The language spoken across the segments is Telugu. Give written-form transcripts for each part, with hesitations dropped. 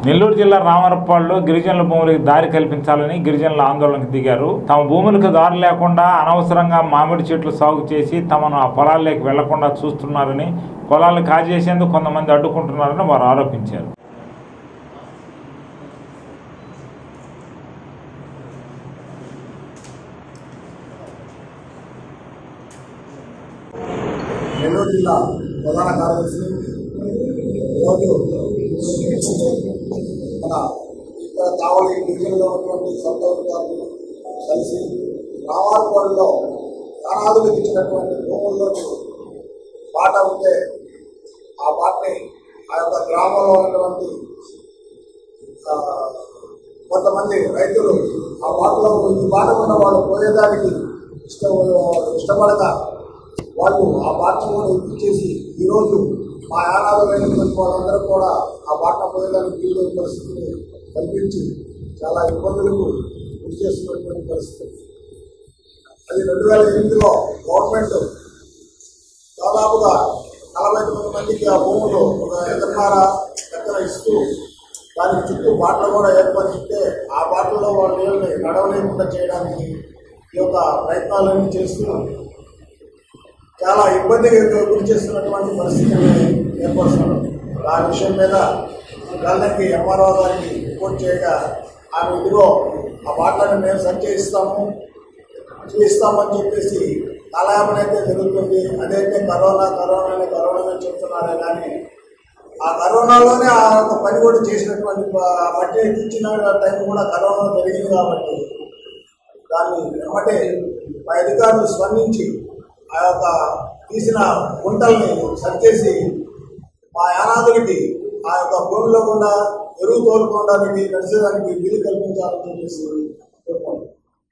నెల్లూరు జిల్లా రామరపాడులో గిరిజనుల భూములకు దారి కల్పించాలని గిరిజనుల ఆందోళనకు దిగారు. తమ భూములకు దారి లేకుండా అనవసరంగా మామిడి చెట్లు సాగు చేసి తమను ఆ పొలాల్లోకి వెళ్లకుండా చూస్తున్నారని, పొలాలను కాజేసేందుకు కొంతమంది అడ్డుకుంటున్నారని వారు ఆరోపించారు. నెల్లూరు జిల్లా ప్రధాన కార్యదర్శి ఈరోజు మన ఇక్కడ కావలి గిరిజనులో ఉన్నటువంటి సంతోషాలు కలిసి రామాలపాడులో ప్రాణాదులకు ఇచ్చినటువంటి భూముల్లో పాట ఉంటే ఆ పాటని ఆ యొక్క గ్రామంలో ఉన్నటువంటి కొంతమంది రైతులు ఆ పాటలో ఈ పాట ఉన్న వాళ్ళు పోయేదానికి ఇష్టపడక వాళ్ళు ఆ పాటను కూడా ఇప్పించేసి ఈరోజు మా యానాదులైనటువంటి వాళ్ళందరూ కూడా ఆ పాట పోయేదానికి వీలు పరిస్థితిని కల్పించి చాలా ఇబ్బందులకు గురి చేస్తున్నటువంటి పరిస్థితి. అది 2008లో గవర్నమెంట్ దాదాపుగా 49 మందికి ఆ భూములు ఒక ఎకర ఇస్తూ దానికి చుట్టూ బాటలు కూడా ఏర్పరిస్తే ఆ బాటల్లో వాళ్ళ నీళ్ళని నడవలేకుండా చేయడానికి ఈ యొక్క ప్రయత్నాలన్నీ చేస్తూ చాలా ఇబ్బందిగా గురి చేస్తున్నటువంటి పరిస్థితిని ఏర్పరుస్తున్నారు. ఆ విషయం మీద గల్లంకి ఎంఆర్ఓ గారికి రిపోర్ట్ చేయగా ఆమె ఇదిగో ఆ బాటలను మేము సంచయిస్తాము చూపిస్తామని చెప్పేసి కాలయాపన అయితే జరుగుతుంది. అదైతే కరోనానే చెప్తున్నారే కానీ ఆ కరోనాలోనే ఆ యొక్క పని కూడా చేసినటువంటి బట్టి ఎక్కించిన టైం కూడా కరోనా జరిగింది కాబట్టి దాన్ని వెంబటే మా అధికారులు స్పందించి ఆ యొక్క తీసిన గుంటల్ని సరిచేసి మా యానాదులకి ఆ యొక్క భూమిలో కూడా ఎరువు తోలుకోవడానికి నడిచేదానికి వీలు కల్పించాలని చెప్పేసి కోరుకుంటున్నాం.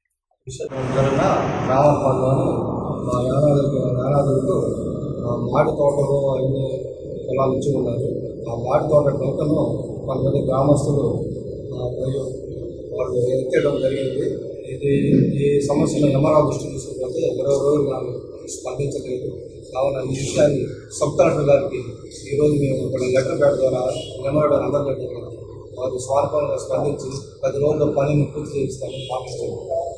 రామపాడులోని మా యానాదులకు మాడి తోటలు అన్ని పొలాలు ఇచ్చి ఉన్నారు. ఆ మాడి తోట టోకను కొంతమంది గ్రామస్తులు మరియు వాళ్ళు ఎత్తేయడం జరిగింది. ఈ సమస్యను ఎంఆర్ఓ దృష్టికి తీసుకుపోతే 20 రోజులు నాకు స్పందించలేదు. కావున ఈ విషయాన్ని సబ్ కలెక్టర్ గారికి ఈరోజు మేము ఇక్కడ లెటర్ ప్యాడ్ ద్వారా మెమోరాండం అందజేయడం వారు స్వార్థంగా స్పందించి 10 రోజుల్లో పనిని పూర్తి చేయిస్తామని భావిస్తున్నాం.